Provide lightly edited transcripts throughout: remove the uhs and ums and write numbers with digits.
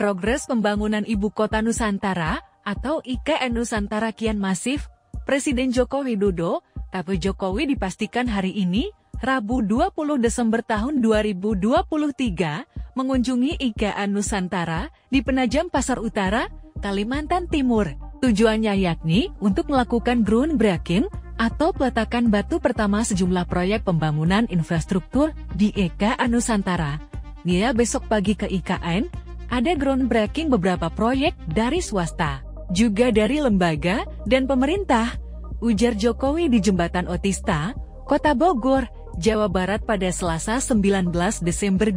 Progres pembangunan Ibu Kota Nusantara atau IKN Nusantara kian masif. Presiden Joko Widodo, Tape Jokowi dipastikan hari ini, Rabu 20 Desember tahun 2023, mengunjungi IKN Nusantara di Penajam Pasar Utara, Kalimantan Timur. Tujuannya yakni untuk melakukan groundbreaking atau peletakan batu pertama sejumlah proyek pembangunan infrastruktur di IKN Nusantara. Dia besok pagi ke IKN, ada groundbreaking beberapa proyek dari swasta, juga dari lembaga dan pemerintah, ujar Jokowi di Jembatan Otista, Kota Bogor, Jawa Barat pada Selasa 19 Desember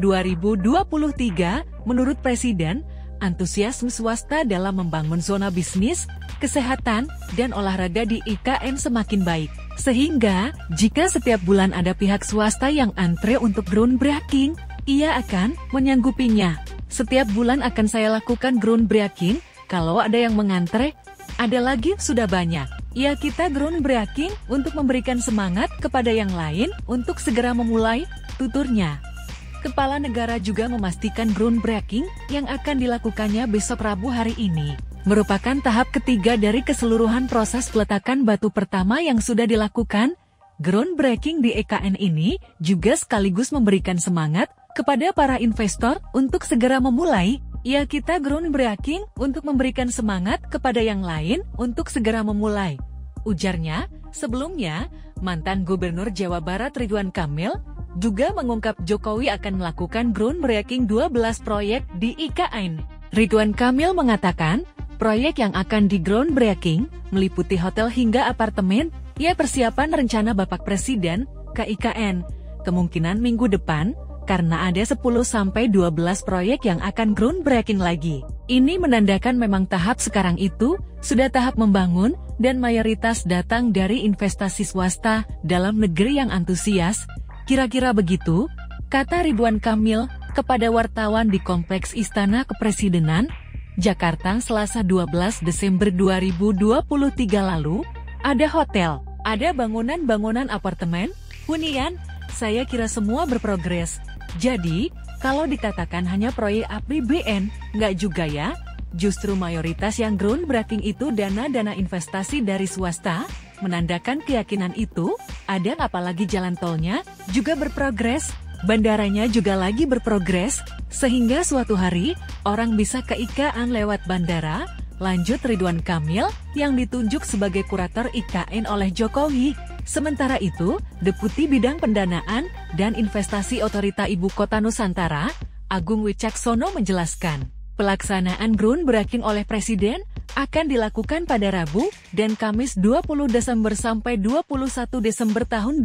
2023. Menurut Presiden, antusiasme swasta dalam membangun zona bisnis, kesehatan, dan olahraga di IKN semakin baik. Sehingga, jika setiap bulan ada pihak swasta yang antre untuk groundbreaking, ia akan menyanggupinya. Setiap bulan akan saya lakukan groundbreaking, kalau ada yang mengantre, ada lagi sudah banyak. Ya, kita groundbreaking untuk memberikan semangat kepada yang lain untuk segera memulai, tuturnya. Kepala negara juga memastikan groundbreaking yang akan dilakukannya besok Rabu hari ini merupakan tahap ketiga dari keseluruhan proses peletakan batu pertama yang sudah dilakukan. Groundbreaking di IKN ini juga sekaligus memberikan semangat kepada para investor untuk segera memulai. Ya, kita groundbreaking untuk memberikan semangat kepada yang lain untuk segera memulai, ujarnya. Sebelumnya, mantan Gubernur Jawa Barat Ridwan Kamil juga mengungkap Jokowi akan melakukan groundbreaking 12 proyek di IKN. Ridwan Kamil mengatakan, proyek yang akan di groundbreaking meliputi hotel hingga apartemen. Ya, persiapan rencana Bapak Presiden ke IKN kemungkinan minggu depan, karena ada 10-12 proyek yang akan groundbreaking lagi. Ini menandakan memang tahap sekarang itu sudah tahap membangun dan mayoritas datang dari investasi swasta dalam negeri yang antusias. Kira-kira begitu, kata Ridwan Kamil kepada wartawan di Kompleks Istana Kepresidenan, Jakarta Selasa 12 Desember 2023 lalu. Ada hotel, ada bangunan-bangunan apartemen, hunian, saya kira semua berprogres. Jadi, kalau dikatakan hanya proyek APBN, nggak juga ya. Justru mayoritas yang groundbreaking itu dana-dana investasi dari swasta, menandakan keyakinan itu, ada apalagi jalan tolnya, juga berprogres, bandaranya juga lagi berprogres, sehingga suatu hari, orang bisa ke IKN lewat bandara, lanjut Ridwan Kamil, yang ditunjuk sebagai kurator IKN oleh Jokowi. Sementara itu, Deputi Bidang Pendanaan dan Investasi Otorita Ibu Kota Nusantara, Agung Wicaksono menjelaskan, pelaksanaan groundbreaking oleh Presiden akan dilakukan pada Rabu dan Kamis 20 Desember sampai 21 Desember tahun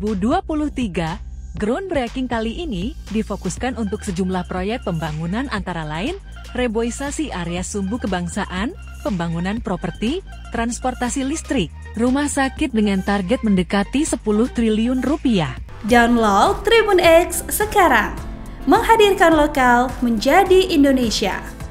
2023. Groundbreaking kali ini difokuskan untuk sejumlah proyek pembangunan antara lain, reboisasi area sumbu kebangsaan, pembangunan properti, transportasi listrik, rumah sakit dengan target mendekati 10 triliun rupiah. Download Tribun X sekarang, menghadirkan lokal menjadi Indonesia.